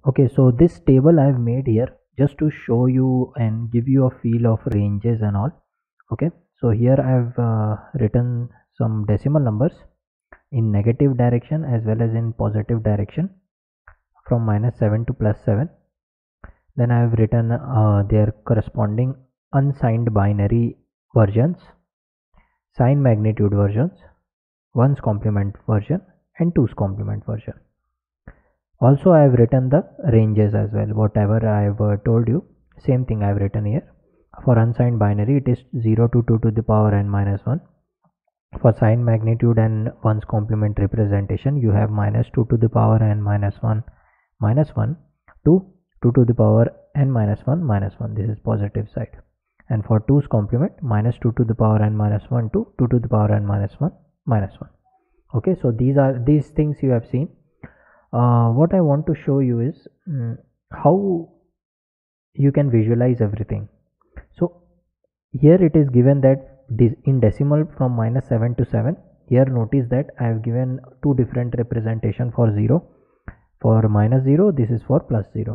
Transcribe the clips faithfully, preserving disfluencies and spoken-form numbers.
Okay, so this table I've made here just to show you and give you a feel of ranges and all. Okay, so here I've uh, written some decimal numbers in negative direction as well as in positive direction from minus seven to plus seven. Then I've written uh, their corresponding unsigned binary versions, sign magnitude versions, ones complement version and twos complement version. Also I have written the ranges as well. Whatever I have uh, told you, same thing I have written here. For unsigned binary it is zero to two to the power n minus one. For sign magnitude and ones complement representation you have minus two to the power n minus one minus one to two to the power n minus one minus one. This is positive side. And for twos complement minus two to the power n minus one to two to the power n minus one minus one. Okay, so these are these things you have seen. Uh, what I want to show you is um, how you can visualize everything. So here it is given that this in decimal from minus seven to seven. Here notice that I have given two different representation for zero. For minus zero, this is for plus zero.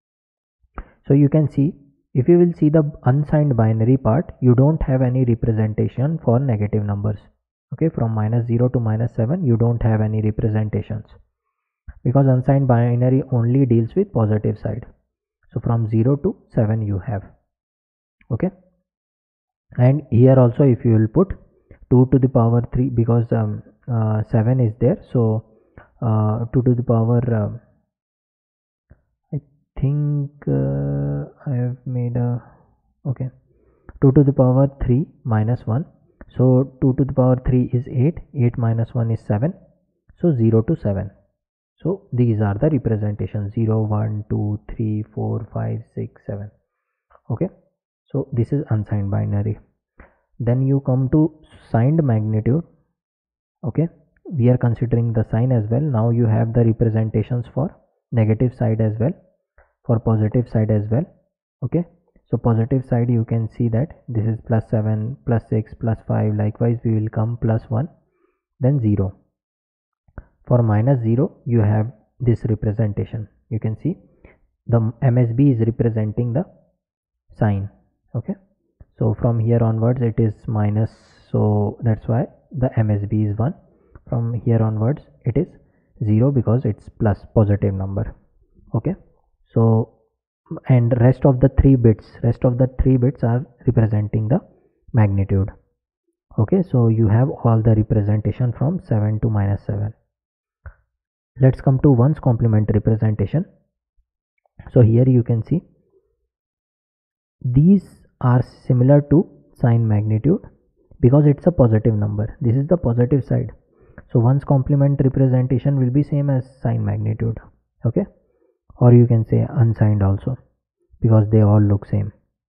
So you can see, if you will see the unsigned binary part, you don't have any representation for negative numbers. Okay, from minus zero to minus seven you don't have any representations, because unsigned binary only deals with positive side. So from zero to seven you have. Okay, and here also if you will put two to the power three, because um, uh, seven is there, so uh, two to the power um, I think uh, I have made a okay two to the power three minus one, so two to the power three is eight, eight minus one is seven, so zero to seven. So these are the representations zero, one, two, three, four, five, six, seven. Okay, so this is unsigned binary. Then you come to signed magnitude. Okay, we are considering the sign as well. Now you have the representations for negative side as well, for positive side as well. Okay, so positive side you can see that this is plus seven, plus six, plus five. Likewise we will come plus one, then zero. For minus zero you have this representation. You can see the M S B is representing the sign. Okay, so from here onwards it is minus, so that's why the M S B is one. From here onwards it is zero because it's plus positive number. Okay, so and rest of the three bits rest of the three bits are representing the magnitude. Okay, so you have all the representation from seven to minus seven. Let's come to ones complement representation. So here you can see these are similar to sign magnitude because it's a positive number. This is the positive side, so ones complement representation will be same as sign magnitude. Okay, or you can say unsigned also, because they all look same,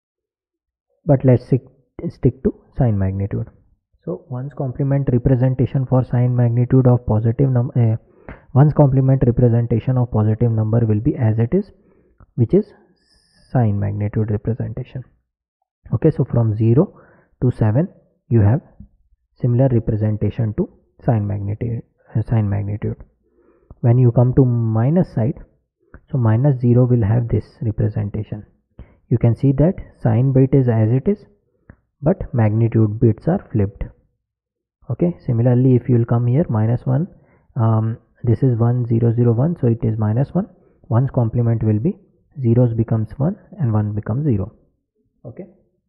but let's stick, stick to sign magnitude. So ones complement representation for sign magnitude of positive number uh, ones complement representation of positive number will be as it is, which is sign magnitude representation. Okay, so from zero to seven you have similar representation to sign magnitude uh, sign magnitude. When you come to minus side, so minus zero will have this representation. You can see that sign bit is as it is, but magnitude bits are flipped. Okay, similarly if you will come here minus one, um, this is one zero zero one, so it is minus one. One's complement will be zeros becomes one and one becomes zero. Okay,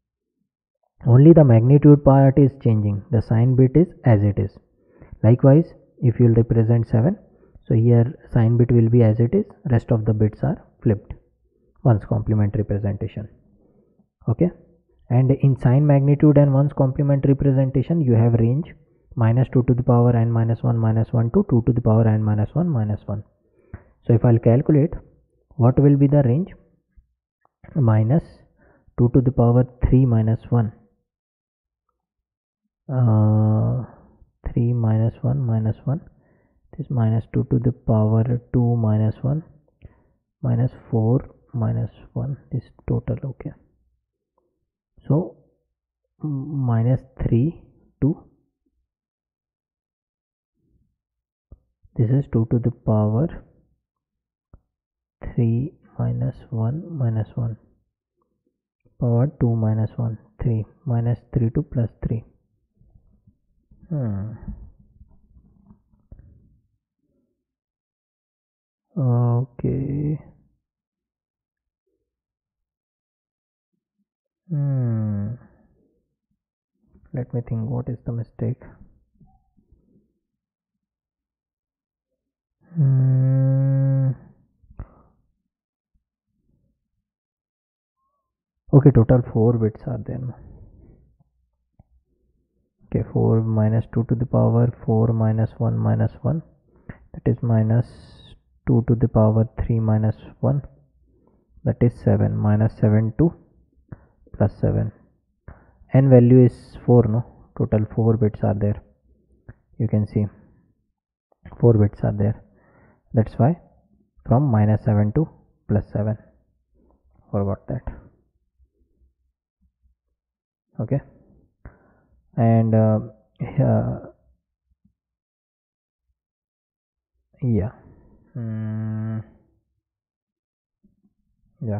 only the magnitude part is changing, the sign bit is as it is. Likewise if you will represent seven, so here sign bit will be as it is, rest of the bits are flipped, one's complement representation. Okay, and in sign magnitude and one's complement representation you have range minus two to the power n minus one minus one to two to the power n minus one minus one. So if I'll calculate, what will be the range? Minus two to the power three minus one, uh, three minus one minus one, this minus two to the power two minus one minus four minus one, this total. Okay, so minus three to, this is two to the power three minus one minus one, power two minus one, three, minus three to plus three. Hmm. Okay. Hmm. Let me think, what is the mistake? Hmm. Okay, total four bits are there. Okay, four minus two to the power four minus one minus one, that is minus two to the power three minus one, that is seven, minus seven to plus seven. N value is four, no? Total four bits are there. You can see four bits are there. That's why from minus seven to plus seven. Forgot that. Okay. And uh, uh, yeah. Mm, yeah.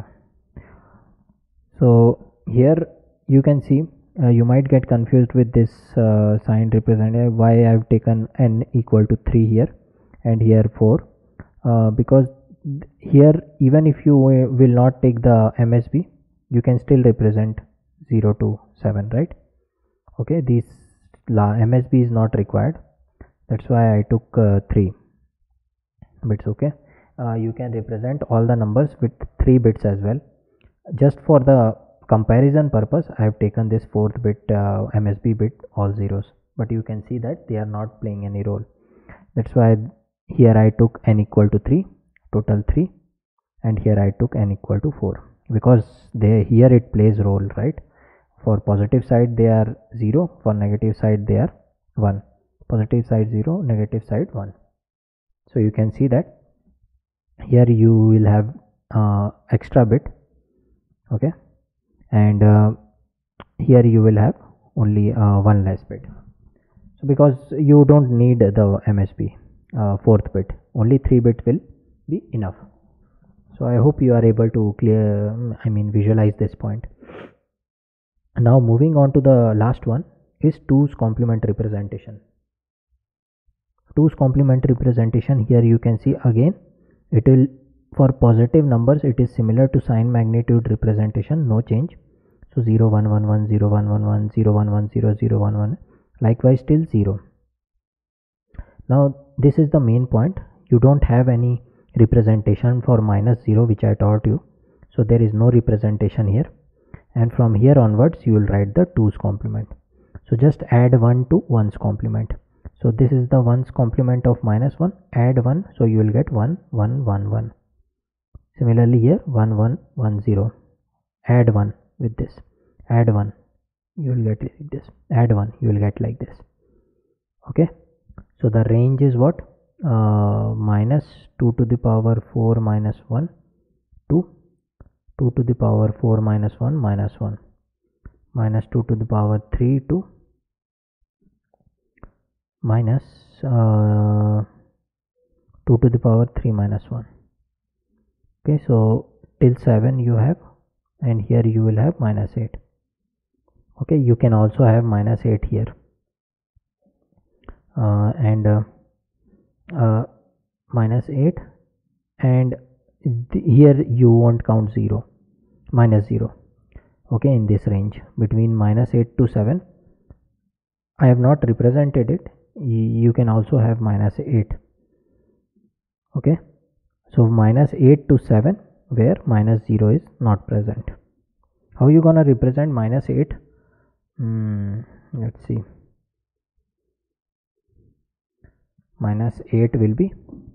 So here you can see uh, you might get confused with this uh, sign representative, why I've taken n equal to three here and here four, uh, because here even if you will not take the M S B, you can still represent zero to seven, right? Okay, this M S B is not required, that's why I took uh, three bits. Okay, uh, you can represent all the numbers with three bits as well. Just for the comparison purpose, I have taken this fourth bit uh, M S B bit all zeros, but you can see that they are not playing any role. That's why here I took n equal to three, total three, and here I took n equal to four, because they here it plays role, right? For positive side they are zero, for negative side they are one, positive side zero, negative side one. So you can see that here you will have uh, extra bit. Okay, and uh, here you will have only uh, one less bit. So because you don't need the M S B uh, fourth bit, only three bit will be enough. So I hope you are able to clear I mean visualize this point. Now moving on to the last one is two's complement representation. Two's complement representation, here you can see again it will, for positive numbers it is similar to sign magnitude representation, no change. So zero one one one, zero one one one, zero one one zero, zero one one, likewise till zero. Now this is the main point, you don't have any representation for minus zero, which I taught you, so there is no representation here, and from here onwards you will write the two's complement. So just add one to one's complement. So this is the one's complement of minus one, add one, so you will get one one one one. Similarly here one one one zero, add one with this, add one, you will get like this, add one, you will get like this. Okay, so the range is what? Uh, minus two to the power four minus one to two to the power four minus one minus one, minus two to the power three to minus uh, two to the power three minus one. Okay, so till seven you have, and here you will have minus eight. Okay, you can also have minus eight here, uh, and uh, uh, minus eight, and here you won't count zero, minus zero. Okay, in this range between minus eight to seven, I have not represented it, you can also have minus eight. Okay, so minus eight to seven, where minus zero is not present. How you gonna represent minus eight? Hmm, let's see. Minus eight will be,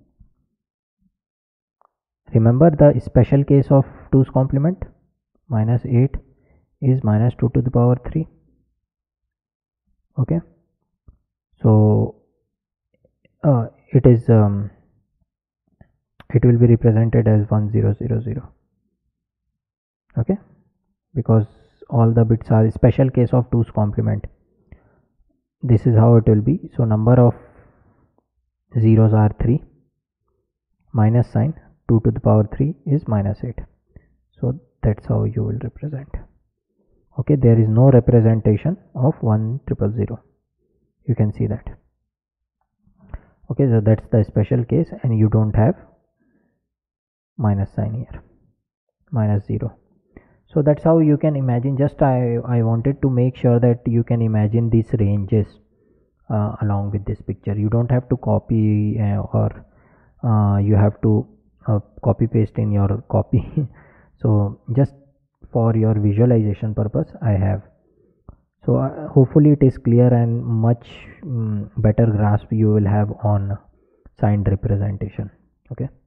remember the special case of two's complement, minus eight is minus two to the power three. Okay, so uh, it is um, it will be represented as one zero zero zero. Okay, because all the bits are special case of two's complement. This is how it will be. So number of zeros are three, minus sign, two to the power three is minus eight. So that's how you will represent. Okay, there is no representation of one triple zero. You can see that. Okay, so that's the special case, and you don't have minus sign here, minus zero. So that's how you can imagine. Just I, I wanted to make sure that you can imagine these ranges uh, along with this picture. You don't have to copy uh, or uh, you have to uh, copy paste in your copy. So just for your visualization purpose I have. So uh, hopefully it is clear, and much um, better grasp you will have on signed representation. Okay.